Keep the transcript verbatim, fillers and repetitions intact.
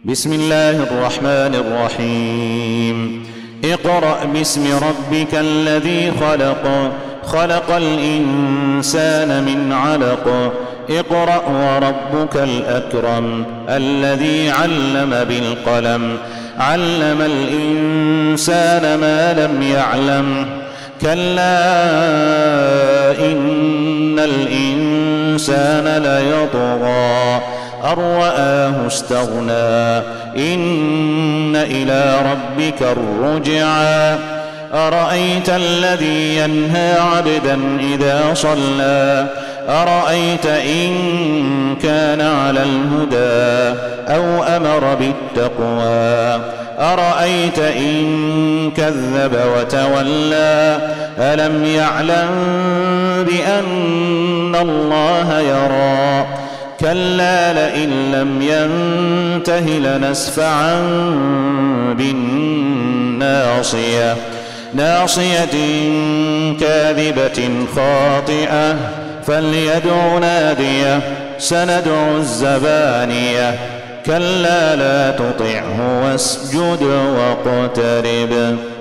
بسم الله الرحمن الرحيم اقرأ باسم ربك الذي خلق خلق الإنسان من علق اقرأ وربك الأكرم الذي علم بالقلم علم الإنسان ما لم يعلم كلا إن الإنسان ليطغى أن رآه استغنى إن إلى ربك الرجعى أرأيت الذي ينهى عبدا إذا صلى أرأيت إن كان على الهدى أو أمر بالتقوى أرأيت إن كذب وتولى ألم يعلم بأن الله يرى كلا لئن لم ينته لنسفعا بالناصية ناصية كاذبة خاطئة فليدع ناديه سندع الزبانية كلا لا تطعه واسجد واقترب.